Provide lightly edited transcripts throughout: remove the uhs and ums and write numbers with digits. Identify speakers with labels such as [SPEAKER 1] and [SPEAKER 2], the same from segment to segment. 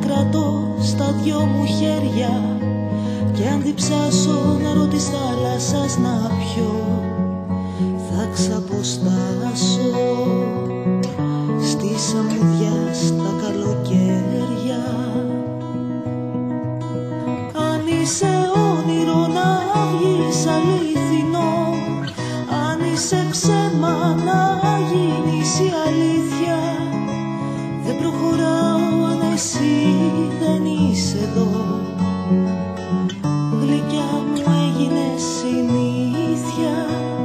[SPEAKER 1] κρατώ στα δυο μου χέρια κι αν διψάσω νερό της θάλασσας να πιω θα ξαποστάσω στη σαμουδιά στα καλοκαίρια. Αν είσαι όνειρο να βγεις αληθινό, αν είσαι ψέμα να γίνεις η αλήθεια, δεν προχωράω αν εσύ δεν είσαι εδώ. Γλυκιά μου έγινες συνήθεια.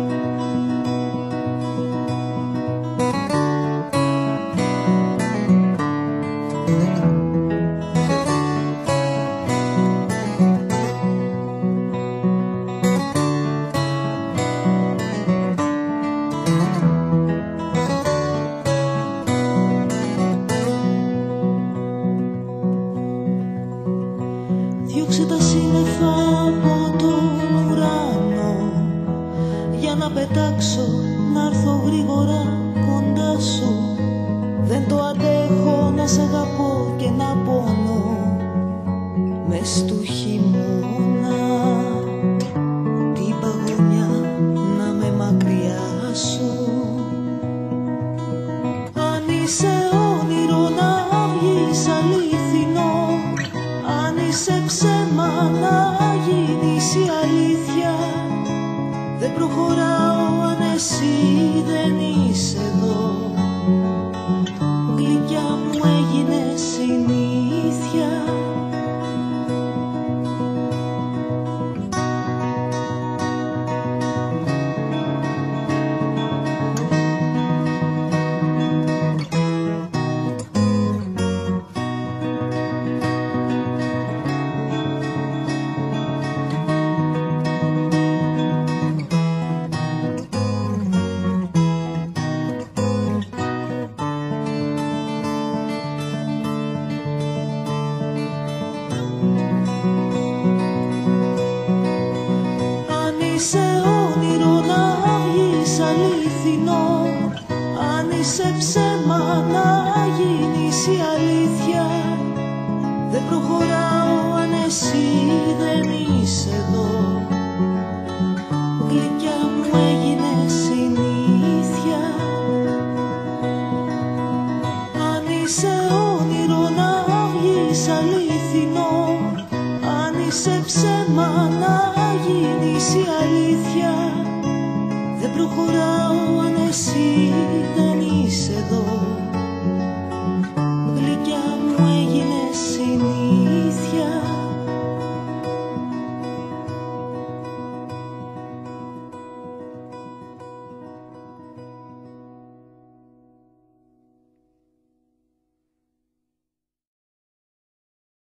[SPEAKER 1] Διώξε τα σύννεφα από τον ουρανό για να πετάξω, να έρθω γρήγορα κοντά σου. Δεν το αντέχω να σ' αγαπώ και να πονώ μες του χειμώνα, την παγωνιά να με μακριά σου. Αν είσαι όνειρο να βγεις αληθινό, αν είσαι ψέμα να γίνεις η αλήθεια, δεν προχωράω αν εσύ δεν είσαι εδώ. Γλυκιά μου έγινες συνήθεια. Είσαι όνειρο να βγεις αληθινό, αν είσαι ψέμα να γίνεις η αλήθεια, δεν προχωράω αν εσύ δεν είσαι εδώ. Γλυκιά μου έγινες συνήθεια. Αν είσαι όνειρο να βγεις αληθινό, αν είσαι ψέμα να γίνεις η αλήθεια, δεν προχωράω αν εσύ δεν είσαι εδώ.